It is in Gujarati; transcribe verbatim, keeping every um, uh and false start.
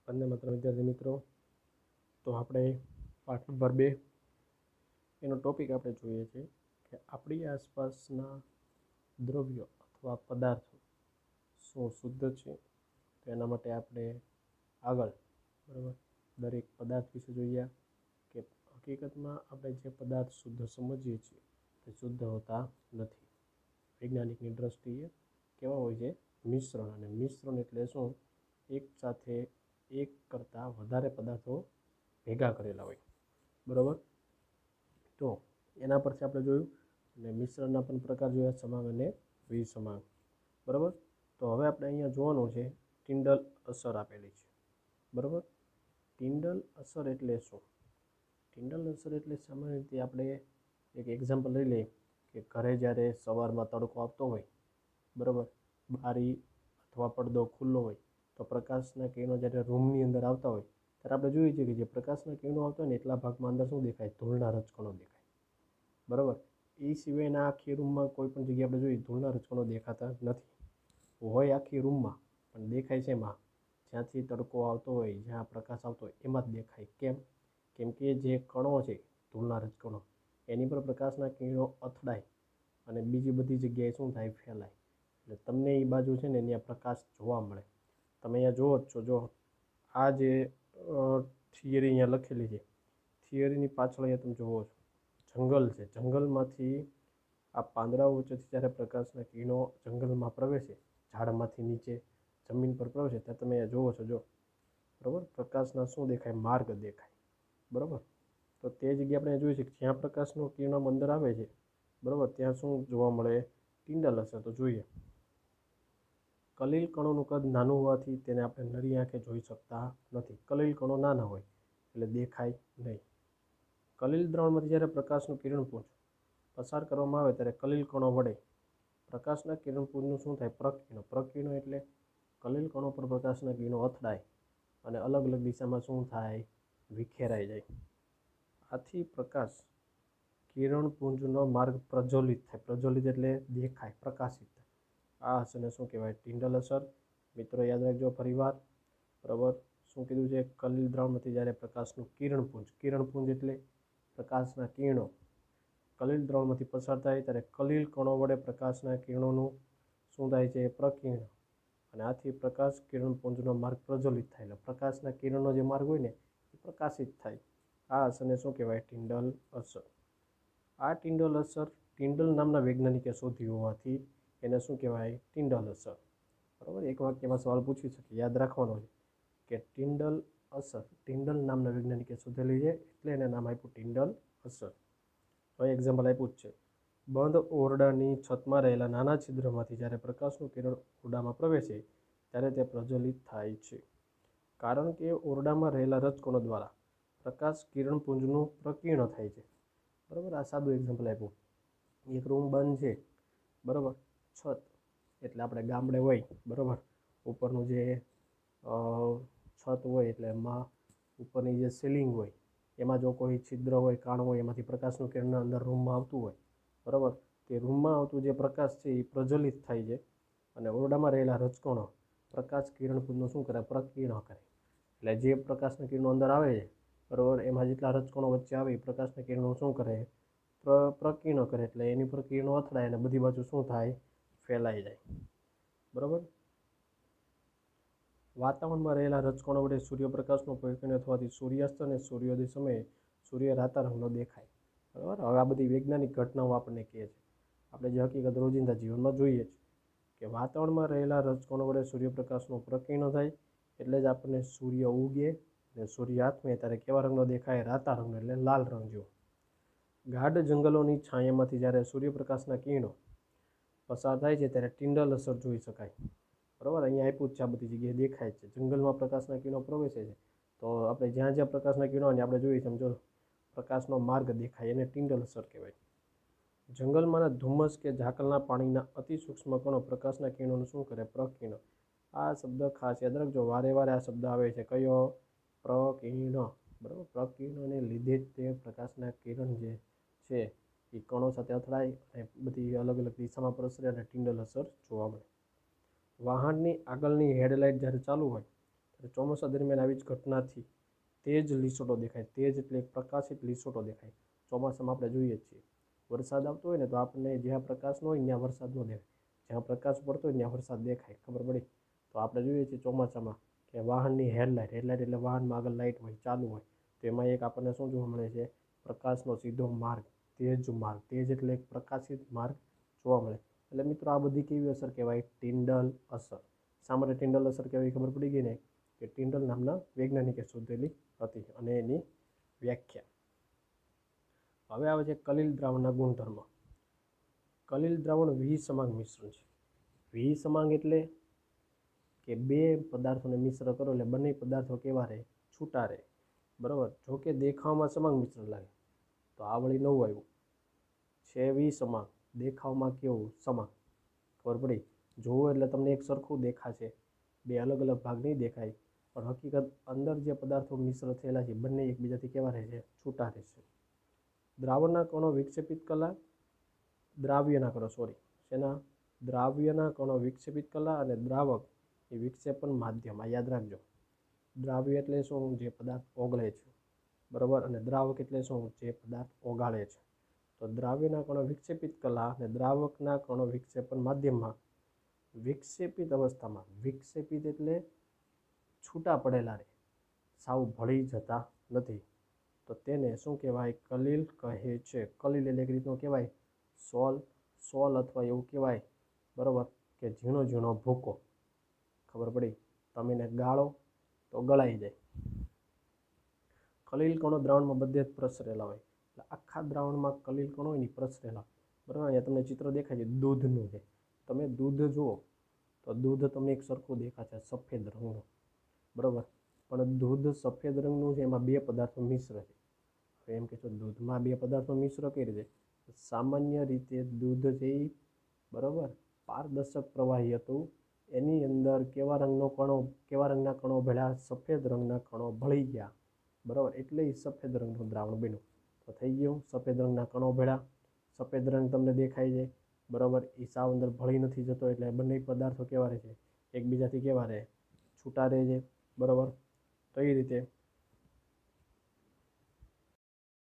वंदे मातरम विद्यार्थी मित्रों। तो આપણે પાઠ નંબર બે એનો ટોપિક આપણે જોઈએ છે કે આપણી આસપાસના દ્રવ્યો અથવા પદાર્થો શું શુદ્ધ છે। તો એના માટે આપણે આગળ બરાબર દરેક પદાર્થ વિશે જોઈએ કે હકીકતમાં આપણે જે પદાર્થ શુદ્ધ સમજીએ છીએ તે શુદ્ધ હોતા નથી। વૈજ્ઞાનિકની દ્રષ્ટિએ કેવા હોય છે? મિશ્રણ। અને મિશ્રણ એટલે શું? એક સાથે એક કરતાં વધારે પદાર્થો ભેગા કરેલા હોય બરાબર। તો એના પરથી આપણે જોયું અને મિશ્રણના પણ પ્રકાર જોયા, સમાંગ અને વિસમાંગ બરાબર। તો હવે આપણે અહીંયા જોવાનું છે ટિંડલ અસર આપેલી છે બરાબર। ટિંડલ અસર એટલે શું? ટિંડલ અસર એટલે સામાન્ય રીતે આપણે એક એક્ઝામ્પલ લઈ લઈએ કે ઘરે જ્યારે સવારમાં તડકો આવતો હોય બરાબર, બારી અથવા પડદો ખુલ્લો હોય તો પ્રકાશના કિરણો જ્યારે રૂમની અંદર આવતા હોય ત્યારે આપણે જોઈએ છીએ કે જે પ્રકાશના કિરણો આવતા હોય ને એટલા ભાગમાં અંદર શું દેખાય? ધૂળના રજકણો દેખાય બરાબર। એ સિવાયના આખી રૂમમાં કોઈ પણ જગ્યાએ આપણે જોઈએ ધૂળના રજકણો દેખાતા નથી, હોય આખી રૂમમાં પણ દેખાય છે એમાં જ્યાંથી તડકો આવતો હોય, જ્યાં પ્રકાશ આવતો હોય એમાં જ દેખાય। કેમ? કેમ કે જે કણો છે ધૂળના રજકણો એની પર પ્રકાશના કિરણો અથડાય અને બીજી બધી જગ્યાએ શું થાય? ફેલાય। એટલે તમને એ બાજુ છે ને ત્યાં પ્રકાશ જોવા મળે। તમે અહીંયા જુઓ જ છો, જો આ જે થિયરી અહીંયા લખેલી છે, થિયરીની પાછળ અહીંયા તમે જુઓ છો જંગલ છે, જંગલમાંથી આ પાંદડાઓ વચ્ચેથી જ્યારે પ્રકાશના કિરણો જંગલમાં પ્રવેશે, ઝાડમાંથી નીચે જમીન પર પ્રવેશે ત્યાં તમે અહીંયા જુઓ છો, જો બરાબર પ્રકાશના શું દેખાય? માર્ગ દેખાય બરાબર। તો તે જગ્યાએ આપણે જોઈએ છીએ કે જ્યાં પ્રકાશનું કિરણો અંદર આવે છે બરાબર ત્યાં શું જોવા મળે? ટિંડલ અસર। તો જોઈએ, કલીલ કણોનું કદ નાનું હોવાથી તેને આપણે નરી આંખે જોઈ શકતા નથી। કલીલ કણો નાના હોય એટલે દેખાય નહીં। કલીલ દ્રાવણમાંથી જ્યારે પ્રકાશનું કિરણપુંજ પસાર કરવામાં આવે ત્યારે કલીલ કણો વડે પ્રકાશના કિરણપુંજનું શું થાય? પ્રકીર્ણ। પ્રકીર્ણ એટલે કલીલ કણો પર પ્રકાશના કિરણો અથડાય અને અલગ અલગ દિશામાં શું થાય? વિખેરાઈ જાય। આથી પ્રકાશ કિરણપુંજનો માર્ગ પ્રજ્વલિત થાય। પ્રજ્વલિત એટલે દેખાય, પ્રકાશિત થાય। આ અસરને શું કહેવાય? ટિંડલ અસર। મિત્રો યાદ રાખજો ફરીવાર બરાબર। શું કીધું છે? કલીલ દ્રાવણમાંથી જ્યારે પ્રકાશનું કિરણપુંજ, કિરણપુંજ એટલે પ્રકાશના કિરણો કલીલ દ્રાવણમાંથી પસાર થાય ત્યારે કલીલ કણો વડે પ્રકાશના કિરણોનું શું થાય છે? પ્રકીર્ણ। અને આથી પ્રકાશ કિરણપુંજનો માર્ગ પ્રજ્વલિત થાય એટલે પ્રકાશના કિરણનો જે માર્ગ હોય ને એ પ્રકાશિત થાય। આ અસરને શું કહેવાય? ટિંડલ અસર। આ ટિંડલ અસર ટિંડલ નામના વૈજ્ઞાનિકે શોધી હોવાથી એને શું કહેવાય? ટિંડલ અસર બરાબર। એક વાક્યમાં સવાલ પૂછી શકે, યાદ રાખવાનો છે કે ટિંડલ અસર ટિંડલ નામના વૈજ્ઞાનિકે શોધેલી છે એટલે એને નામ આપ્યું ટિંડલ અસર। તો એક્ઝામ્પલ આપ્યું જ છે, બંધ ઓરડાની છતમાં રહેલા નાના છિદ્રમાંથી જ્યારે પ્રકાશનું કિરણ ઓરડામાં પ્રવેશે ત્યારે તે પ્રજ્વલિત થાય છે, કારણ કે ઓરડામાં રહેલા રજકણો દ્વારા પ્રકાશ કિરણપુંજનું પ્રકીર્ણ થાય છે બરાબર। આ સાદું એક્ઝામ્પલ આપ્યું। એક રૂમ બંધ છે બરાબર, છત એટલે આપણે ગામડે હોય બરાબર, ઉપરનું જે છત હોય એટલે એમાં ઉપરની જે સીલિંગ હોય એમાં જો કોઈ છિદ્ર હોય, કાણ હોય, એમાંથી પ્રકાશનું કિરણ અંદર રૂમમાં આવતું હોય બરાબર, તે રૂમમાં આવતું જે પ્રકાશ છે એ પ્રજ્વલિત થાય છે અને ઓરડામાં રહેલા રજકણો પ્રકાશ કિરણપુંજનું શું કરે? પ્રકીર્ણ કરે। એટલે જે પ્રકાશના કિરણો અંદર આવે છે બરાબર એમાં જેટલા રજકણો વચ્ચે આવે એ પ્રકાશના કિરણો શું કરે? પ્ર પ્રકીર્ણ કરે એટલે એની પર કિરણો અથડાય અને બધી બાજુ શું થાય? ફેલાઈ જાય બરાબર। વાતાવરણમાં રહેલા રજકણો વડે સૂર્યપ્રકાશનો પ્રકીર્ણ થવાથી સૂર્યાસ્ત અને સૂર્યોદય સમયે સૂર્ય રાતા રંગનો દેખાય બરાબર। હવે આ બધી વૈજ્ઞાનિક ઘટનાઓ આપણને કહે છે, આપણે જે હકીકત રોજિંદા જીવનમાં જોઈએ છે કે વાતાવરણમાં રહેલા રજકણો વડે સૂર્યપ્રકાશનું પ્રકીર્ણ થાય એટલે જ આપણને સૂર્ય ઉગે અને સૂર્ય આથમે ત્યારે કેવા રંગનો દેખાય? રાતા રંગનો એટલે લાલ રંગ જેવો। ગાઢ જંગલોની છાયામાંથી જ્યારે સૂર્યપ્રકાશના કિરણો પસાર થાય છે ત્યારે ટિંડલ અસર જોઈ શકાય બરાબર। અહીંયા આપ્યું જ છે, આ બધી જગ્યાએ દેખાય છે। જંગલમાં પ્રકાશના કિરણો પ્રવેશે છે તો આપણે જ્યાં જ્યાં પ્રકાશના કિરણો ને આપણે જોઈએ સમજો પ્રકાશનો માર્ગ દેખાય એને ટિંડલ અસર કહેવાય। જંગલમાંના ધુમ્મસ કે ઝાકળના પાણીના અતિ સૂક્ષ્મ કણો પ્રકાશના કિરણોનું શું કરે? પ્રકીર્ણ। આ શબ્દ ખાસ યાદ રાખજો, વારે વારે આ શબ્દ આવે છે, કયો? પ્રકીર્ણ બરાબર। પ્રકીર્ણને લીધે જ તે પ્રકાશના કિરણ જે છે એ કણો સાથે અથડાય અને બધી અલગ અલગ દિશામાં પ્રસરે અને ટિંડલ અસર જોવા મળે। વાહનની આગળની હેડલાઇટ જ્યારે ચાલુ હોય એટલે ચોમાસા દરમિયાન આવી જ ઘટનાથી તેજ લીસોટો દેખાય. તેજ એટલે પ્રકાશિત લીસોટો દેખાય. ચોમાસામાં આપણે જોઈએ જ છીએ વરસાદ આવતો હોય ને તો આપણને જ્યાં પ્રકાશ ન હોય ત્યાં વરસાદ ન દેખાય, જ્યાં પ્રકાશ પડતો હોય ત્યાં વરસાદ દેખાય. ખબર પડી? તો આપણે જોઈએ છીએ ચોમાસામાં કે વાહનની હેડલાઇટ, હેડલાઇટ એટલે વાહનમાં આગળ લાઇટ હોય, ચાલુ હોય, તો એમાં એક આપણને શું જોવા મળે છે? પ્રકાશનો સીધો માર્ગ, તેજ માર્ગ. તેજ એટલે એક પ્રકાશિત માર્ગ જોવા મળે. એટલે મિત્રો આ બધી કેવી અસર કહેવાય? ટિન્ડલ અસર. શા માટે ટિન્ડલ અસર કહેવાય ખબર પડી ગઈ ને? કે ટિન્ડલ નામના વૈજ્ઞાનિકે શોધેલી હતી અને એની વ્યાખ્યા. હવે આવે છે કલિલ દ્રાવણના ગુણધર્મ. કલિલ દ્રાવણ વિસમાંગ મિશ્રણ છે. વિસમાંગ એટલે કે બે પદાર્થોને મિશ્ર કરો એટલે બંને પદાર્થો કેવા રહે? છૂટા રહે. બરાબર. જો કે દેખાવમાં સમાંગ મિશ્રણ લાગે. તો આ વળી નવું આવ્યું છે વિસમાંગ, દેખાવમાં કેવું? સમાંગ. ખબર પડી? જોવો એટલે તમને એક સરખું દેખાશે, બે અલગ અલગ ભાગ નહીં દેખાય, પણ હકીકત અંદર જે પદાર્થો મિશ્ર થયેલા છે બંને એકબીજાથી કેવા રહે છે? છૂટા રહેશે. દ્રાવણના કણો વિક્ષેપિત કલા, દ્રાવ્યના કણો સોરી શેના? દ્રાવ્યના કણો વિક્ષેપિત કલા અને દ્રાવક એ વિક્ષેપણ માધ્યમ. આ યાદ રાખજો. દ્રાવ્ય એટલે શું? જે પદાર્થ ઓગળે છે. બરાબર. અને દ્રાવક એટલે શું? જે પદાર્થ ઓગાળે છે. તો દ્રાવ્યના કણો વિક્ષેપિત કલા અને દ્રાવકના કણો વિક્ષેપણ માધ્યમમાં વિક્ષેપિત અવસ્થામાં, વિક્ષેપિત એટલે છૂટા પડેલા રહે, સાવ ભળી જતા નથી, તો તેને શું કહેવાય? કલિલ કહે છે. કલિલ એટલે એક રીતનો કહેવાય સોલ, સોલ અથવા એવું કહેવાય. બરાબર. કે ઝીણો ઝીણો ભૂકો. ખબર પડી? તમે એને ગાળો તો ગળાઈ જાય. કલિલ કણો દ્રાવણમાં બધે જ પ્રસરેલા હોય. એટલે આખા દ્રાવણમાં કલિલ કણો હોય ને પ્રસરેલા. બરાબર. અહીંયા તમને ચિત્ર દેખાય છે દૂધનું છે. તમે દૂધ જુઓ તો દૂધ તમને એક સરખું દેખાશે, સફેદ રંગનું. બરાબર. પણ દૂધ સફેદ રંગનું છે, એમાં બે પદાર્થો મિશ્ર છે. હવે એમ કહેશો દૂધમાં બે પદાર્થો મિશ્ર કઈ રીતે? સામાન્ય રીતે દૂધ છે એ બરાબર પારદર્શક પ્રવાહી હતું. એની અંદર કેવા રંગનો કણો, કેવા રંગના કણો ભળ્યા? સફેદ રંગના કણો ભળી ગયા. બરાબર. એટલે એ સફેદ રંગનું દ્રાવણ બન્યું. તો થઈ ગયું સફેદ રંગના કણો ભળ્યા, સફેદ રંગ તમને દેખાય છે. બરાબર. એ સાવ અંદર ભળી નથી જતો એટલે બંને પદાર્થો કેવા રહે છે? એકબીજાથી કેવા રહે? છૂટા રહે છે. બરાબર. તો એ રીતે